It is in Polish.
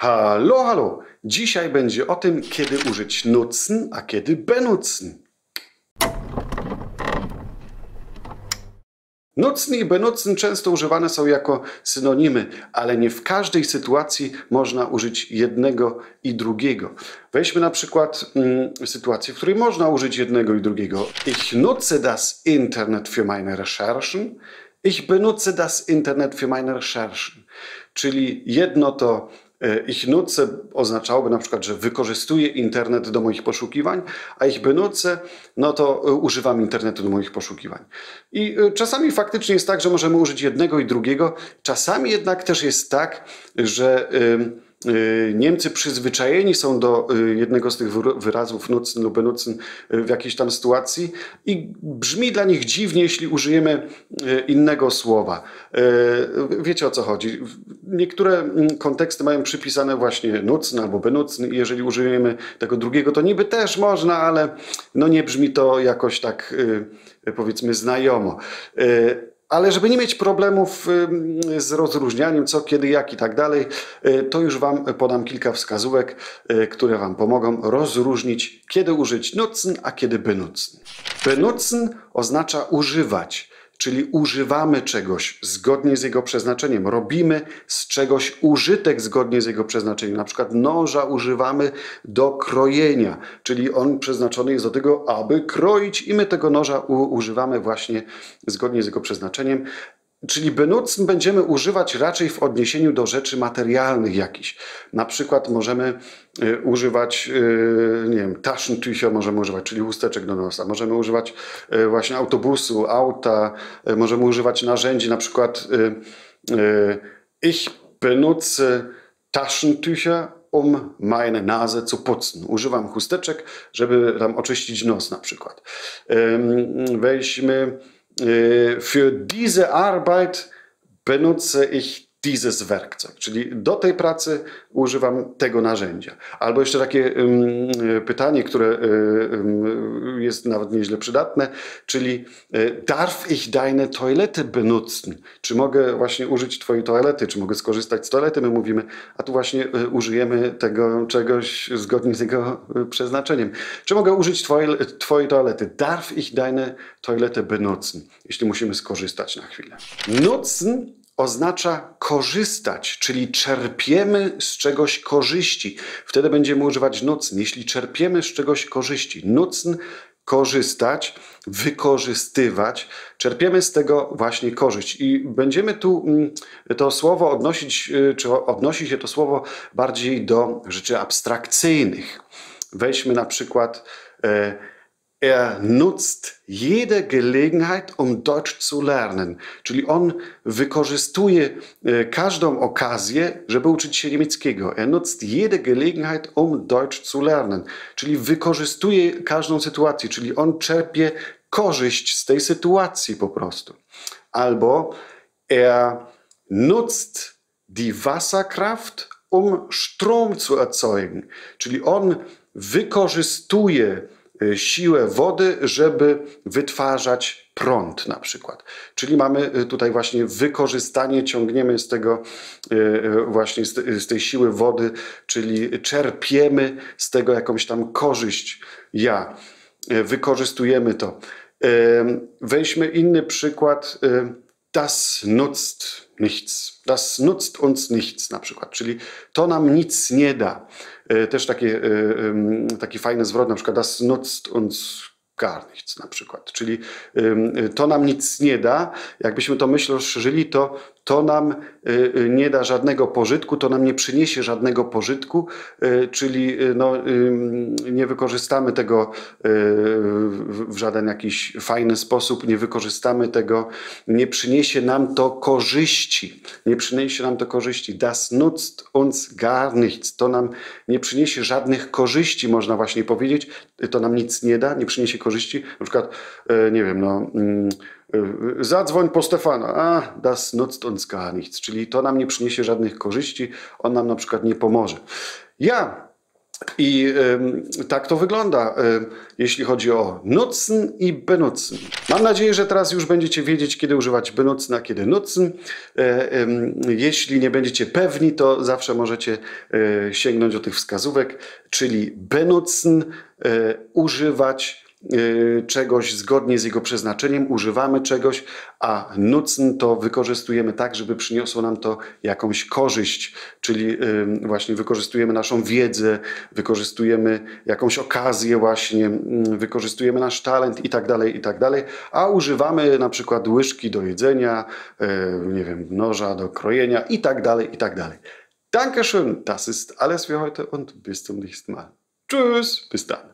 Hallo, hallo! Dzisiaj będzie o tym, kiedy użyć nutzen, a kiedy benutzen. Nutzen i benutzen często używane są jako synonimy, ale nie w każdej sytuacji można użyć jednego i drugiego. Weźmy na przykład sytuację, w której można użyć jednego i drugiego. Ich nutze das Internet für meine Recherchen. Ich benutze das Internet für meine Recherchen. Czyli jedno to ich nutze oznaczałoby na przykład, że wykorzystuję internet do moich poszukiwań, a ich benutze, no to używam internetu do moich poszukiwań. I czasami faktycznie jest tak, że możemy użyć jednego i drugiego. Czasami jednak też jest tak, że Niemcy przyzwyczajeni są do jednego z tych wyrazów nutzen lub benutzen w jakiejś tam sytuacji i brzmi dla nich dziwnie, jeśli użyjemy innego słowa. Wiecie, o co chodzi. Niektóre konteksty mają przypisane właśnie nutzen albo benutzen i jeżeli użyjemy tego drugiego, to niby też można, ale no nie brzmi to jakoś tak, powiedzmy, znajomo. Ale żeby nie mieć problemów z rozróżnianiem co, kiedy, jak i tak dalej, to już Wam podam kilka wskazówek, które Wam pomogą rozróżnić, kiedy użyć nutzen, a kiedy benutzen. Benutzen oznacza używać, czyli używamy czegoś zgodnie z jego przeznaczeniem. Robimy z czegoś użytek zgodnie z jego przeznaczeniem. Na przykład noża używamy do krojenia, czyli on przeznaczony jest do tego, aby kroić i my tego noża używamy właśnie zgodnie z jego przeznaczeniem. Czyli benutzen będziemy używać raczej w odniesieniu do rzeczy materialnych jakichś. Na przykład możemy używać, nie wiem, Taschentücher możemy używać, czyli chusteczek do nosa. Możemy używać właśnie autobusu, auta. Możemy używać narzędzi, na przykład ich benutze Taschentücher, um meine Nase zu putzen. Używam chusteczek, żeby tam oczyścić nos na przykład. Weźmy für diese Arbeit benutze ich dieses Werkzeug, czyli do tej pracy używam tego narzędzia. Albo jeszcze takie pytanie, które jest nawet nieźle przydatne, czyli darf ich deine Toilette benutzen? Czy mogę właśnie użyć twojej toalety? Czy mogę skorzystać z toalety? My mówimy, a tu właśnie użyjemy tego czegoś zgodnie z jego przeznaczeniem. Czy mogę użyć twojej toalety? Darf ich deine Toilette benutzen? Jeśli musimy skorzystać na chwilę. Nutzen oznacza korzystać, czyli czerpiemy z czegoś korzyści. Wtedy będziemy używać nutzen, jeśli czerpiemy z czegoś korzyści. Nutzen, korzystać, wykorzystywać. Czerpiemy z tego właśnie korzyść. I będziemy tu to słowo odnosić, czy odnosi się to słowo bardziej do rzeczy abstrakcyjnych. Weźmy na przykład nutzt jede Gelegenheit, um Deutsch zu lernen. Czyli on wykorzystuje każdą okazję, żeby uczyć się niemieckiego. Nutzt jede Gelegenheit, um Deutsch zu lernen. Czyli wykorzystuje każdą sytuację, czyli on czerpie korzyść z tej sytuacji po prostu. Albo nutzt die Wasserkraft, um Strom zu erzeugen. Czyli on wykorzystuje siłę wody, żeby wytwarzać prąd na przykład. Czyli mamy tutaj właśnie wykorzystanie, ciągniemy z tego właśnie z tej siły wody, czyli czerpiemy z tego jakąś tam korzyść. Wykorzystujemy to. Weźmy inny przykład. Das nutzt nichts. Das nutzt uns nichts na przykład, czyli to nam nic nie da. Też taki fajny zwrot, na przykład das nutzt uns gar nichts na przykład, czyli to nam nic nie da. Jakbyśmy to myśl rozszerzyli, to nam nie da żadnego pożytku, to nam nie przyniesie żadnego pożytku, czyli no, nie wykorzystamy tego w żaden jakiś fajny sposób, nie wykorzystamy tego, nie przyniesie nam to korzyści. Nie przyniesie nam to korzyści. Das nutzt uns gar nichts. To nam nie przyniesie żadnych korzyści, można właśnie powiedzieć. To nam nic nie da, nie przyniesie korzyści. Na przykład, nie wiem, no... Zadzwoń po Stefana. Das nutzt uns gar nichts. Czyli to nam nie przyniesie żadnych korzyści, on nam na przykład nie pomoże. I tak to wygląda, jeśli chodzi o nutzen i benutzen. Mam nadzieję, że teraz już będziecie wiedzieć, kiedy używać benutzen, a kiedy nutzen. Jeśli nie będziecie pewni, to zawsze możecie sięgnąć do tych wskazówek, czyli benutzen, używać czegoś zgodnie z jego przeznaczeniem, używamy czegoś, a nutzen to wykorzystujemy tak, żeby przyniosło nam to jakąś korzyść, czyli właśnie wykorzystujemy naszą wiedzę, wykorzystujemy jakąś okazję właśnie, wykorzystujemy nasz talent i tak dalej, a używamy na przykład łyżki do jedzenia, nie wiem, noża do krojenia i tak dalej. Dankeschön, das ist alles für heute und bis zum nächsten Mal. Tschüss, bis dann.